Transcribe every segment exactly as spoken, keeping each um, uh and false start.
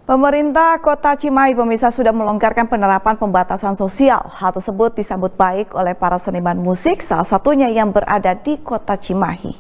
Pemerintah Kota Cimahi pemirsa sudah melonggarkan penerapan pembatasan sosial. Hal tersebut disambut baik oleh para seniman musik, salah satunya yang berada di Kota Cimahi.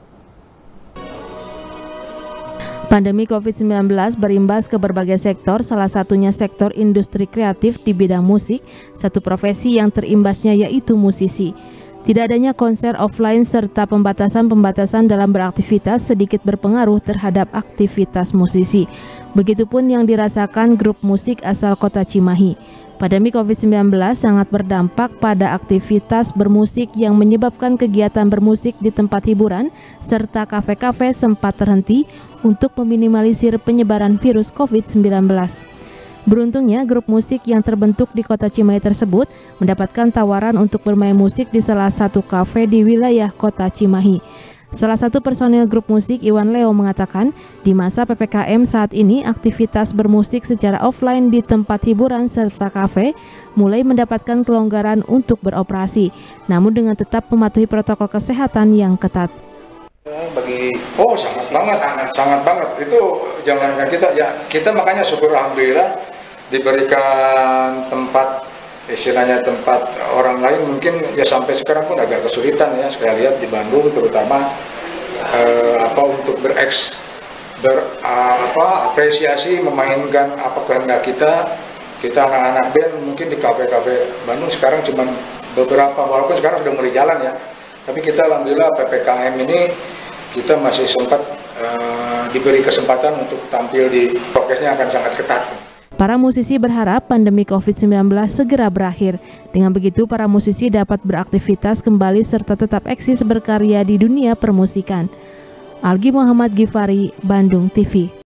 Pandemi COVID sembilan belas berimbas ke berbagai sektor, salah satunya sektor industri kreatif di bidang musik, satu profesi yang terimbasnya yaitu musisi. Tidak adanya konser offline serta pembatasan-pembatasan dalam beraktivitas sedikit berpengaruh terhadap aktivitas musisi. Begitupun yang dirasakan grup musik asal Kota Cimahi. Pandemi COVID sembilan belas sangat berdampak pada aktivitas bermusik yang menyebabkan kegiatan bermusik di tempat hiburan serta kafe-kafe sempat terhenti untuk meminimalisir penyebaran virus COVID sembilan belas. Beruntungnya, grup musik yang terbentuk di Kota Cimahi tersebut mendapatkan tawaran untuk bermain musik di salah satu kafe di wilayah Kota Cimahi. Salah satu personil grup musik, Iwan Leo, mengatakan di masa P P K M saat ini aktivitas bermusik secara offline di tempat hiburan serta kafe mulai mendapatkan kelonggaran untuk beroperasi, namun dengan tetap mematuhi protokol kesehatan yang ketat. Bagi oh sangat banget, sangat, sangat banget itu jangankan kita ya kita makanya syukur alhamdulillah diberikan tempat istilahnya tempat orang lain mungkin ya sampai sekarang pun agak kesulitan ya saya lihat di Bandung terutama eh, apa untuk bereks ber apa apresiasi memainkan apa kehendak kita kita anak-anak band mungkin di kafe-kafe Bandung sekarang cuma beberapa walaupun sekarang sudah mulai jalan ya tapi kita alhamdulillah P P K M ini kita masih sempat uh, diberi kesempatan untuk tampil di prokesnya akan sangat ketat. Para musisi berharap pandemi COVID sembilan belas segera berakhir. Dengan begitu para musisi dapat beraktivitas kembali serta tetap eksis berkarya di dunia permusikan. Algi Muhammad Gifari, Bandung T V.